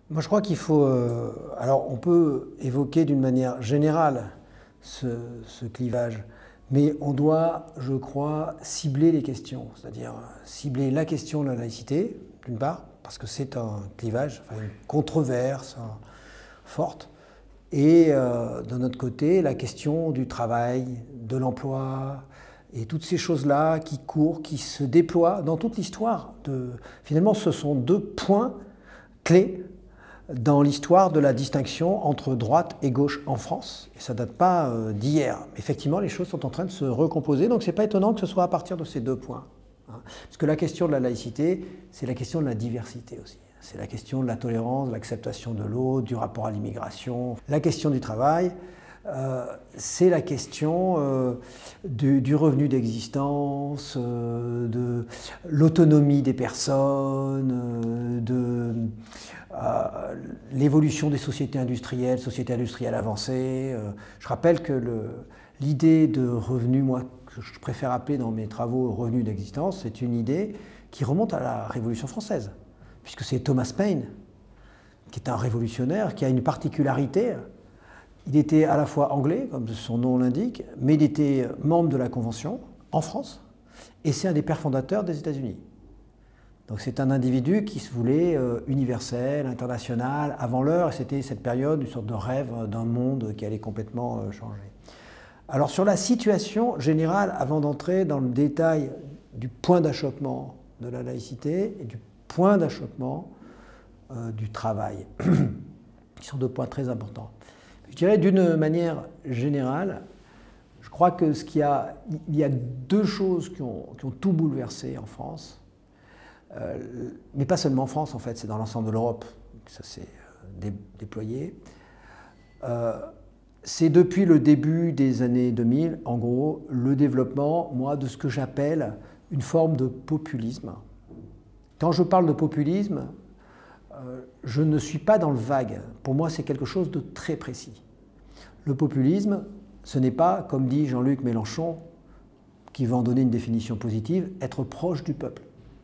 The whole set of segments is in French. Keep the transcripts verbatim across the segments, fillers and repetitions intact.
Moi, je crois qu'il faut... euh, alors, on peut évoquer d'une manière générale ce, ce clivage, mais on doit, je crois, cibler les questions, c'est-à-dire cibler la question de la laïcité, d'une part, parce que c'est un clivage, enfin, une controverse hein, forte, et euh, de notre côté, la question du travail, de l'emploi, et toutes ces choses-là qui courent, qui se déploient dans toute l'histoire. De... Finalement, ce sont deux points clés dans l'histoire de la distinction entre droite et gauche en France. Et ça ne date pas euh, d'hier. Effectivement, les choses sont en train de se recomposer, donc ce n'est pas étonnant que ce soit à partir de ces deux points. Hein. Parce que la question de la laïcité, c'est la question de la diversité aussi. C'est la question de la tolérance, de l'acceptation de l'autre, du rapport à l'immigration. La question du travail, euh, c'est la question euh, du, du revenu d'existence, euh, de l'autonomie des personnes, euh, de euh, l'évolution des sociétés industrielles, sociétés industrielles avancées. Euh, je rappelle que l'idée de revenu, moi, que je préfère appeler dans mes travaux revenu d'existence, c'est une idée qui remonte à la Révolution française, puisque c'est Thomas Paine, qui est un révolutionnaire, qui a une particularité. Il était à la fois anglais, comme son nom l'indique, mais il était membre de la Convention, en France, et c'est un des pères fondateurs des États-Unis. Donc c'est un individu qui se voulait euh, universel, international, avant l'heure, et c'était cette période, une sorte de rêve d'un monde qui allait complètement euh, changer. Alors sur la situation générale, avant d'entrer dans le détail du point d'achoppement de la laïcité et du point d'achoppement euh, du travail, qui sont deux points très importants. Je dirais d'une manière générale, je crois que ce qu'il y a, il y a deux choses qui ont, qui ont tout bouleversé en France, euh, mais pas seulement en France en fait, c'est dans l'ensemble de l'Europe que ça s'est dé, déployé. Euh, c'est depuis le début des années deux mille, en gros, le développement, moi, de ce que j'appelle une forme de populisme. Quand je parle de populisme, euh, je ne suis pas dans le vague. Pour moi, c'est quelque chose de très précis. Le populisme, ce n'est pas, comme dit Jean-Luc Mélenchon, qui va en donner une définition positive, être proche du peuple.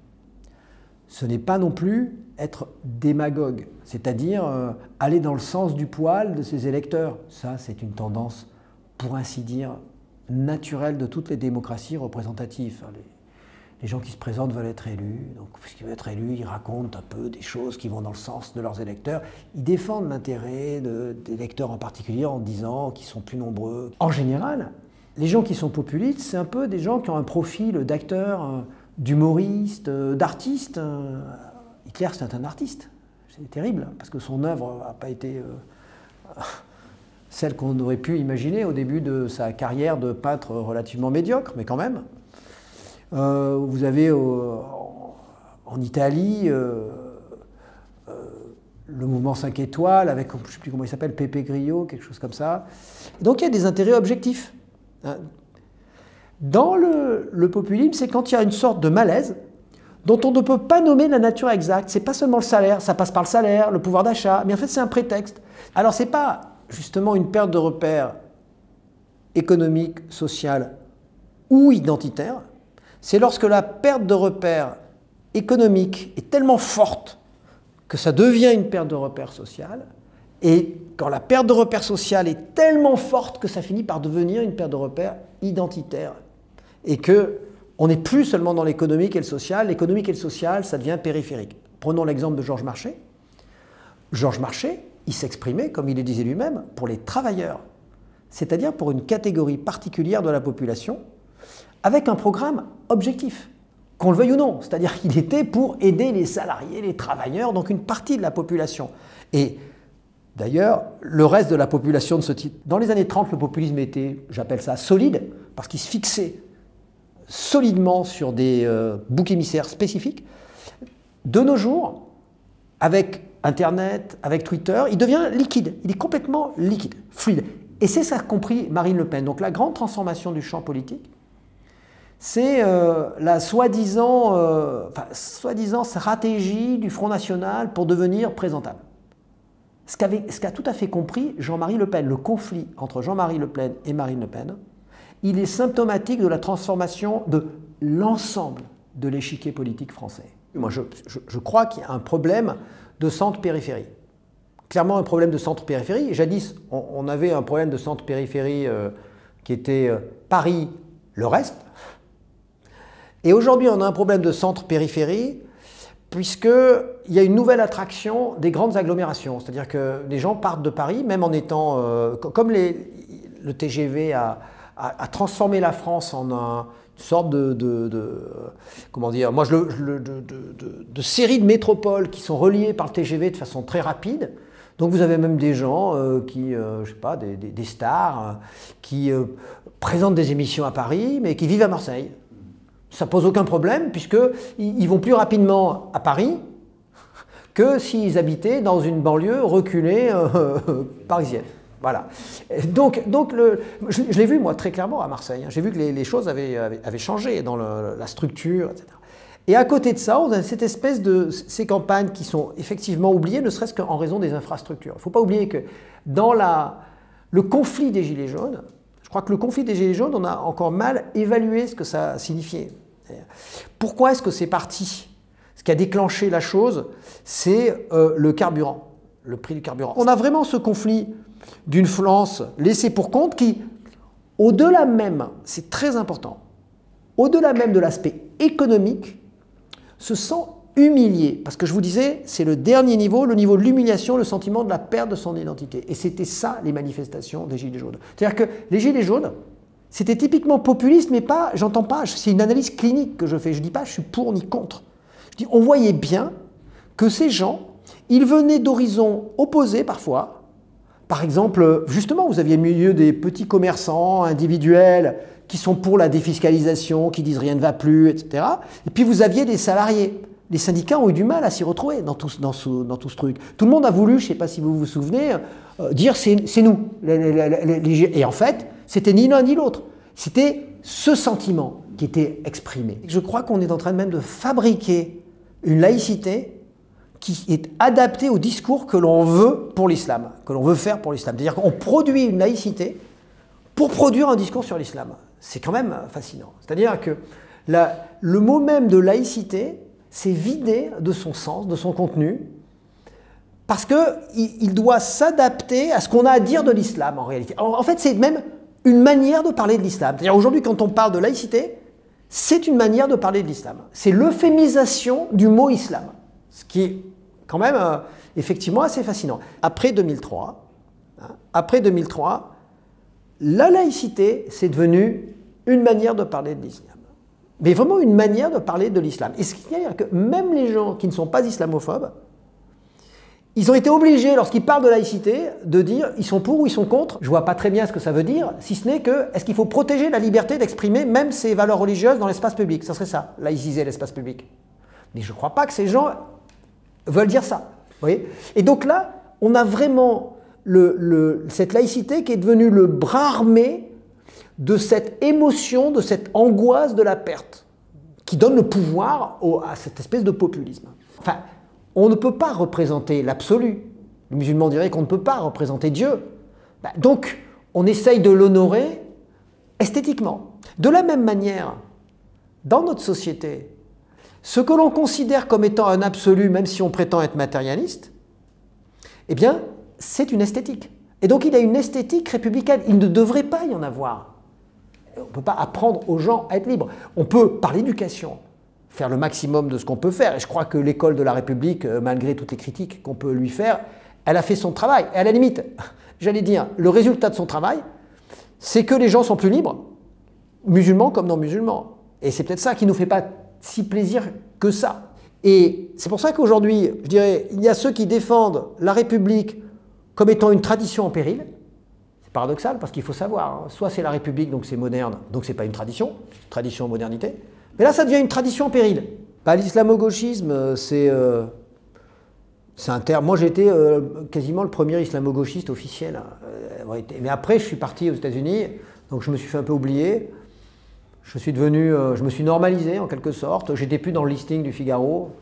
Ce n'est pas non plus être démagogue, c'est-à-dire euh, aller dans le sens du poil de ses électeurs. Ça, c'est une tendance, pour ainsi dire, naturelle de toutes les démocraties représentatives. Les, les gens qui se présentent veulent être élus, donc puisqu'ils veulent être élus, ils racontent un peu des choses qui vont dans le sens de leurs électeurs. Ils défendent l'intérêt de, des électeurs en particulier en disant qu'ils sont plus nombreux. En général, les gens qui sont populistes, c'est un peu des gens qui ont un profil d'acteurs, d'humoristes, d'artistes. Hitler, c'est un artiste. C'est terrible, parce que son œuvre n'a pas été euh, celle qu'on aurait pu imaginer au début de sa carrière de peintre relativement médiocre, mais quand même. Euh, vous avez euh, en Italie euh, euh, le mouvement cinq étoiles avec, je ne sais plus comment il s'appelle, Pepe Grillo, quelque chose comme ça. Et donc il y a des intérêts objectifs. Hein. Dans le, le populisme, c'est quand il y a une sorte de malaise dont on ne peut pas nommer la nature exacte. Ce n'est pas seulement le salaire, ça passe par le salaire, le pouvoir d'achat, mais en fait c'est un prétexte. Alors ce n'est pas justement une perte de repères économique, sociale ou identitaire, c'est lorsque la perte de repères économique est tellement forte que ça devient une perte de repères sociale, et quand la perte de repères sociale est tellement forte que ça finit par devenir une perte de repères identitaire, et qu'on n'est plus seulement dans l'économique et le social, l'économique et le social, ça devient périphérique. Prenons l'exemple de Georges Marchais. Georges Marchais, il s'exprimait, comme il le disait lui-même, pour les travailleurs, c'est-à-dire pour une catégorie particulière de la population, avec un programme objectif, qu'on le veuille ou non. C'est-à-dire qu'il était pour aider les salariés, les travailleurs, donc une partie de la population. Et d'ailleurs, le reste de la population de ce type... Dans les années trente, le populisme était, j'appelle ça, solide, parce qu'il se fixait solidement sur des euh, boucs émissaires spécifiques. De nos jours, avec Internet, avec Twitter, il devient liquide. Il est complètement liquide, fluide. Et c'est ça qu'a compris Marine Le Pen. Donc la grande transformation du champ politique, c'est euh, la soi-disant euh, enfin, soi-disant stratégie du Front National pour devenir présentable. Ce qu'a ce qu'a tout à fait compris Jean-Marie Le Pen, le conflit entre Jean-Marie Le Pen et Marine Le Pen, il est symptomatique de la transformation de l'ensemble de l'échiquier politique français. Moi, je, je, je crois qu'il y a un problème de centre-périphérie. clairement un problème de centre-périphérie. Jadis, on, on avait un problème de centre-périphérie euh, qui était euh, Paris, le reste. Et aujourd'hui, on a un problème de centre-périphérie puisqu'il y a une nouvelle attraction des grandes agglomérations. C'est-à-dire que les gens partent de Paris, même en étant... Euh, comme les, le T G V a, a, a transformé la France en un, une sorte de... de, de comment dire, moi, je le, je le, de, de, de, de série de métropoles qui sont reliées par le T G V de façon très rapide. Donc vous avez même des gens euh, qui, euh, je sais pas, des, des, des stars, euh, qui euh, présentent des émissions à Paris, mais qui vivent à Marseille. Ça pose aucun problème, puisqu'ils vont plus rapidement à Paris que s'ils habitaient dans une banlieue reculée euh, parisienne. Voilà. Donc, donc le, je, je l'ai vu, moi, très clairement à Marseille. J'ai vu que les, les choses avaient, avaient, avaient changé dans le, la structure, et cetera. Et à côté de ça, on a cette espèce de ces campagnes qui sont effectivement oubliées, ne serait-ce qu'en raison des infrastructures. Il ne faut pas oublier que dans la, le conflit des Gilets jaunes, je crois que le conflit des Gilets jaunes, on a encore mal évalué ce que ça signifiait. Pourquoi est-ce que c'est parti? Ce qui a déclenché la chose, c'est euh, le carburant, le prix du carburant. On a vraiment ce conflit d'une France laissée pour compte qui, au-delà même, c'est très important, au-delà même de l'aspect économique, se sent humilié. Parce que je vous disais, c'est le dernier niveau, le niveau de l'humiliation, le sentiment de la perte de son identité. Et c'était ça, les manifestations des Gilets jaunes. C'est-à-dire que les Gilets jaunes, c'était typiquement populiste, mais pas, j'entends pas, c'est une analyse clinique que je fais. Je dis pas je suis pour ni contre. Je dis, on voyait bien que ces gens, ils venaient d'horizons opposés parfois. Par exemple, justement, vous aviez au milieu des petits commerçants individuels qui sont pour la défiscalisation, qui disent rien ne va plus, et cetera. Et puis vous aviez des salariés. Les syndicats ont eu du mal à s'y retrouver dans tout, dans, ce, dans tout ce truc. Tout le monde a voulu, je ne sais pas si vous vous souvenez, euh, dire c'est nous. Les, les, les, les, et en fait, c'était ni l'un ni l'autre. C'était ce sentiment qui était exprimé. Je crois qu'on est en train même de fabriquer une laïcité qui est adaptée au discours que l'on veut pour l'islam, que l'on veut faire pour l'islam. C'est-à-dire qu'on produit une laïcité pour produire un discours sur l'islam. C'est quand même fascinant. C'est-à-dire que la, le mot même de laïcité s'est vidé de son sens, de son contenu, parce qu'il il doit s'adapter à ce qu'on a à dire de l'islam en réalité. En, en fait, c'est même une manière de parler de l'islam. C'est-à-dire aujourd'hui, quand on parle de laïcité, c'est une manière de parler de l'islam. C'est l'euphémisation du mot islam, ce qui est quand même euh, effectivement assez fascinant. Après deux mille trois, hein, après deux mille trois, la laïcité, c'est devenu une manière de parler de l'islam. Mais vraiment une manière de parler de l'islam. Et ce qui veut dire que même les gens qui ne sont pas islamophobes, ils ont été obligés, lorsqu'ils parlent de laïcité, de dire ils sont pour ou ils sont contre. Je ne vois pas très bien ce que ça veut dire, si ce n'est que est-ce qu'il faut protéger la liberté d'exprimer même ses valeurs religieuses dans l'espace public? Ça serait ça, laïciser l'espace public. Mais je ne crois pas que ces gens veulent dire ça. Vous voyez? Et donc là, on a vraiment le, le, cette laïcité qui est devenue le bras armé de cette émotion, de cette angoisse de la perte, qui donne le pouvoir au, à cette espèce de populisme. Enfin, on ne peut pas représenter l'absolu. Les musulmans diraient qu'on ne peut pas représenter Dieu. Ben, donc, on essaye de l'honorer esthétiquement. De la même manière, dans notre société, ce que l'on considère comme étant un absolu, même si on prétend être matérialiste, eh bien, c'est une esthétique. Et donc, il y a une esthétique républicaine. Il ne devrait pas y en avoir. On ne peut pas apprendre aux gens à être libres. On peut, par l'éducation, faire le maximum de ce qu'on peut faire. Et je crois que l'école de la République, malgré toutes les critiques qu'on peut lui faire, elle a fait son travail. Et à la limite, j'allais dire, le résultat de son travail, c'est que les gens sont plus libres, musulmans comme non musulmans. Et c'est peut-être ça qui ne nous fait pas si plaisir que ça. Et c'est pour ça qu'aujourd'hui, je dirais, il y a ceux qui défendent la République comme étant une tradition en péril. C'est paradoxal parce qu'il faut savoir, hein, soit c'est la République, donc c'est moderne, donc c'est pas une tradition, c'est une tradition en modernité. Mais là, ça devient une tradition en péril. Bah, l'islamo-gauchisme, c'est euh, un terme. Moi, j'ai été euh, quasiment le premier islamo-gauchiste officiel. Euh, mais après, je suis parti aux États-Unis, donc je me suis fait un peu oublier. Je suis devenu, euh, je me suis normalisé en quelque sorte. J'étais plus dans le listing du Figaro.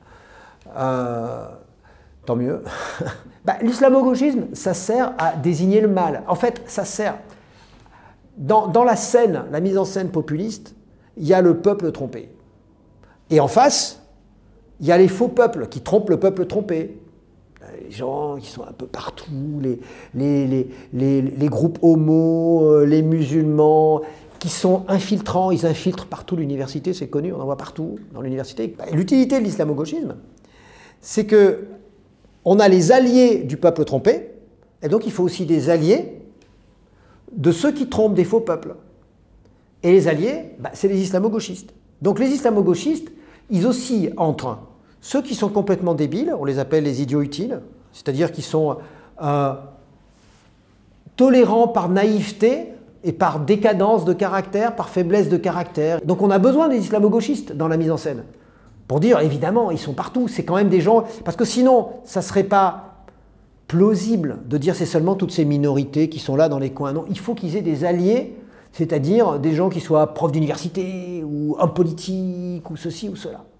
Euh, tant mieux. Bah, l'islamo-gauchisme, ça sert à désigner le mal. En fait, ça sert... Dans, dans la scène, la mise en scène populiste, il y a le peuple trompé. Et en face, il y a les faux peuples qui trompent le peuple trompé. les gens qui sont un peu partout, les, les, les, les, les groupes homo, les musulmans, qui sont infiltrants, ils infiltrent partout l'université, c'est connu, on en voit partout dans l'université. L'utilité de l'islamo-gauchisme, c'est que on a les alliés du peuple trompé, et donc il faut aussi des alliés de ceux qui trompent des faux peuples. Et les alliés, bah, c'est les islamo-gauchistes. Donc les islamo-gauchistes, ils oscillent entre ceux qui sont complètement débiles, on les appelle les idiots utiles, c'est-à-dire qui sont euh, tolérants par naïveté et par décadence de caractère, par faiblesse de caractère. Donc on a besoin des islamo-gauchistes dans la mise en scène. Pour dire, évidemment, ils sont partout, c'est quand même des gens... Parce que sinon, ça ne serait pas plausible de dire c'est seulement toutes ces minorités qui sont là dans les coins. Non, il faut qu'ils aient des alliés, c'est-à-dire des gens qui soient profs d'université, ou hommes politiques, ou ceci ou cela.